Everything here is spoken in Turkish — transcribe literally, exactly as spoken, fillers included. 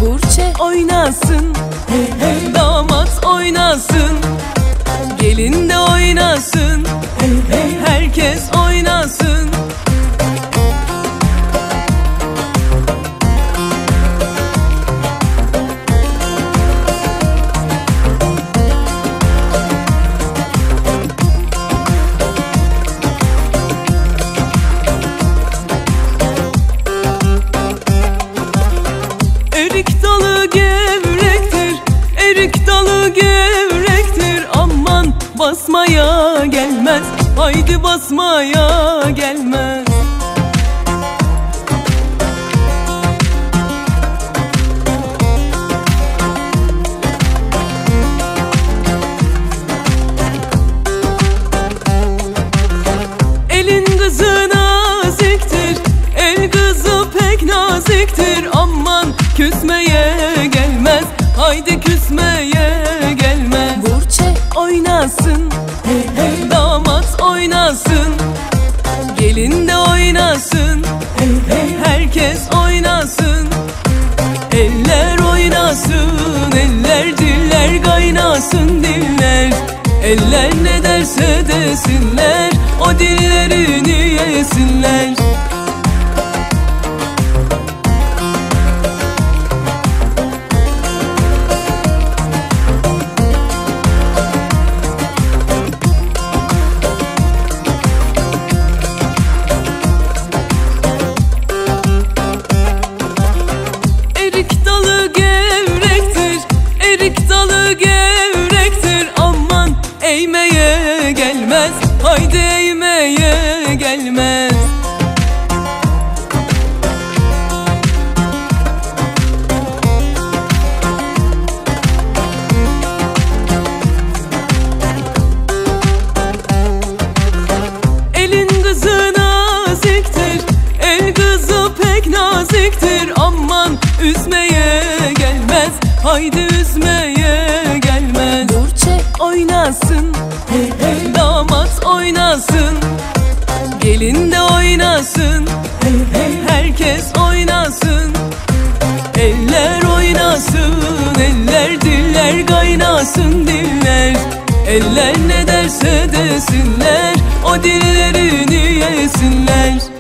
Burçe oynasın, hey hey. Damat oynasın, gelin de oynasın, hey hey. Herkes oynasın. Erik dalı gevrektir, erik dalı gevrektir. Aman basmaya gelmez, haydi basmaya gelmez. Elin kızı naziktir, el kızı pek naziktir. Aman küsmeye gelmez, haydi küsmeye gelmez. Burçe oynasın, hey hey. Damat oynasın, gelin de oynasın, hey hey. Herkes oynasın. Eller oynasın, eller diller kaynasın diller. Eller ne derse desinler, o dillerini yesinler. Erik dalı gevrektir, erik dalı gevrektir. Aman eğmeye gelmez, haydi eğmeye gelmez. Elin kızı naziktir, el kızı pek naziktir. Aman üzmeye gelmez, haydi üzmeye gelmez. Burçe oynasın, hey hey. Damat oynasın, gelin de oynasın, hey hey. Herkes oynasın. Eller oynasın, eller diller kaynasın diller. Eller ne derse desinler, o dillerini yesinler.